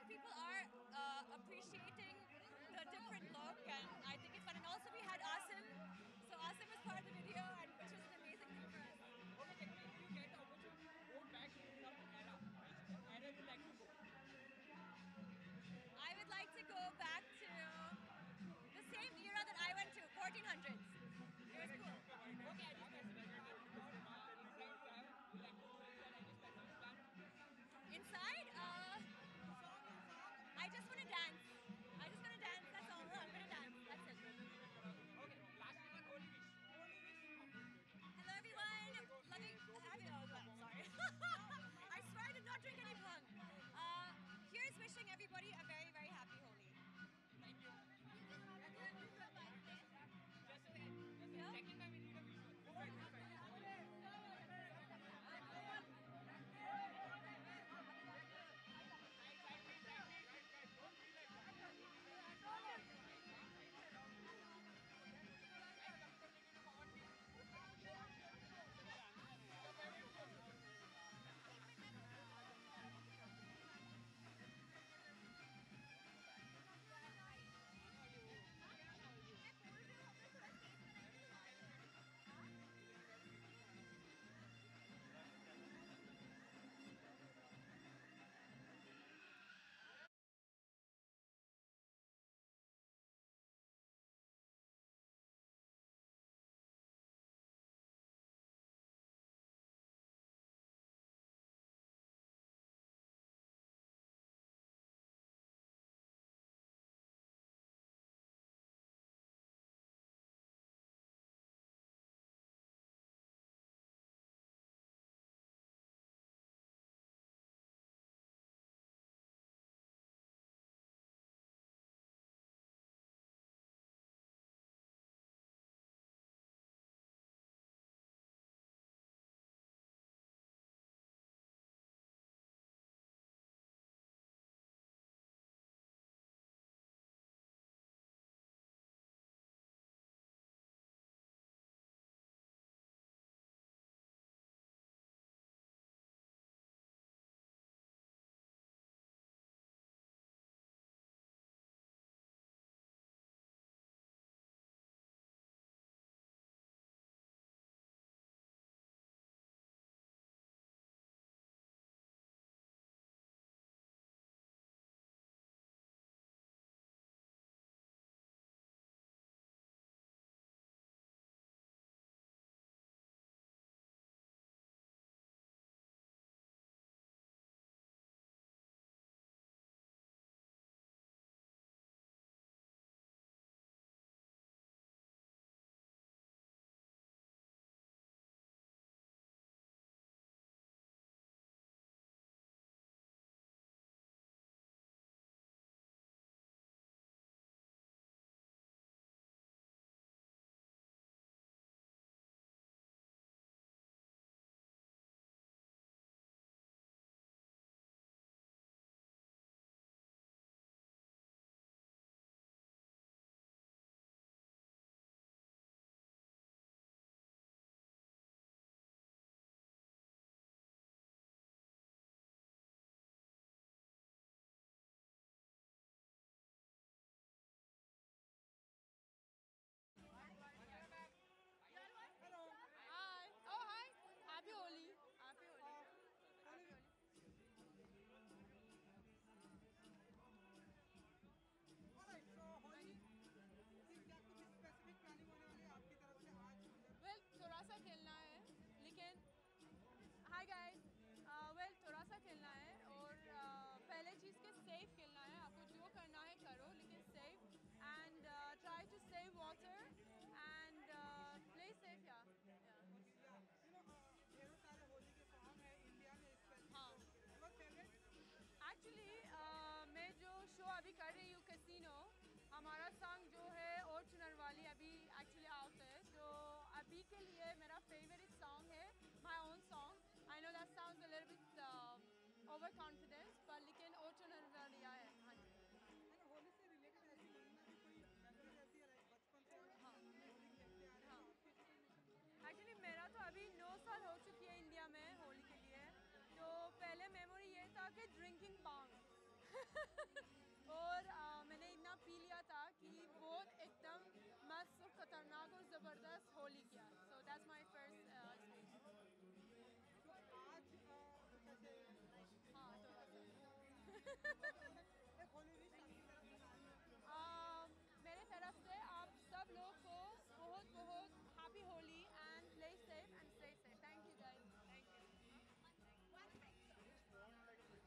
people are appreciating the different look, and I think it's fun. And also we had Asim, so Asim was part of the video, and which was an amazing thing for us. Okay, Jackie, if you get the opportunity to go back in some era, which era you like to go? I would like to go back to the same era that I went to, 1400s. It was cool. Okay, any specific thought inside you have? You like to go inside any specific plan? Inside, I just want to dance. I just want to dance. That's all. I'm gonna dance. That's it. Okay, lastly, one holy wish. Hello, everyone. Loving, happy. Oh, God, sorry. I swear I did not drink any bhang. Here's wishing everybody a very, very happy Holi. Thank you. Just a Yeah? second time we need a visual. This side, this side. Hi. Oh, hi. Happy Holi. Happy Holi. Happy Holi. Alright, so Holi की क्या कुछ specific planning होने वाली है आपकी तरफ से आज उधर? Well, थोड़ा सा खेलना है, लेकिन हाय गाइस, वेल थोड़ा सा खेलना है और पहले चीज़ के सेफ खेलना है. आपको जो करना है करो, लेकिन safe and try to save water and play safe या ढेरों सारे होली के सॉन्ग है इंडिया में स्पेसिफिक. हाँ. Your favourite? एक्चुअली मैं जो शो अभी कर रही हूँ कैसीनो, हमारा सॉन्ग जो है और चुनर वाली अभी एक्चुअली आउट है, तो अभी के लिए मेरा फेवरेट सॉन्ग है my own song. I know that sounds a little bit over confidence, पर लेकिन और चुनर वाली है. हाँ जी. मैंने होली से रिलेटेड ऐसी महिला की कोई मेमोरी रहती है लाइक बचपन से हाँ. होली खेलते आ रहे हाँ. हैं तो आपकी ऐसी कोई memory? एक्चुअली मेरा तो अभी 9 साल हो चुकी है इंडिया में होली के लिए, तो पहले मेमोरी ये था कि ड्रिंकिंग बांग. और मैंने इतना पी लिया था कि बहुत एकदम मस्त खतरनाक और ज़बरदस्त होली किया. So that's my first speech. तो आज कैसे लाइक हाँ थोड़ा सा. एक होली विश आपकी तरफ से आज मेरे तरफ से आप सब लोग को बहुत बहुत happy Holi and play safe and stay safe. Thank you guys. Thank you. One picture.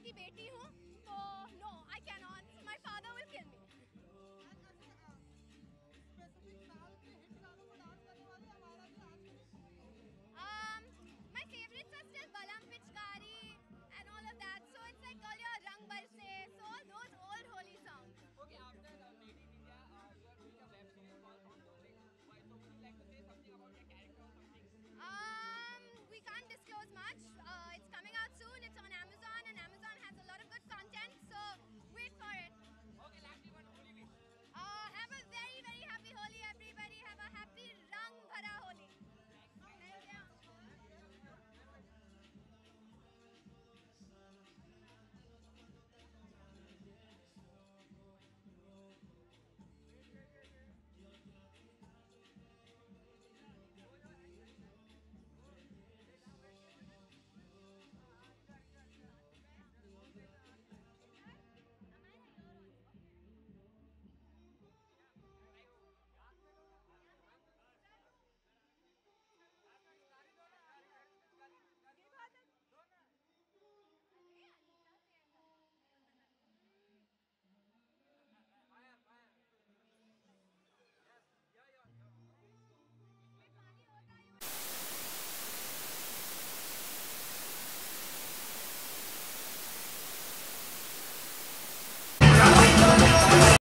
की बेटी हूँ तो no I can not, my father will kill me.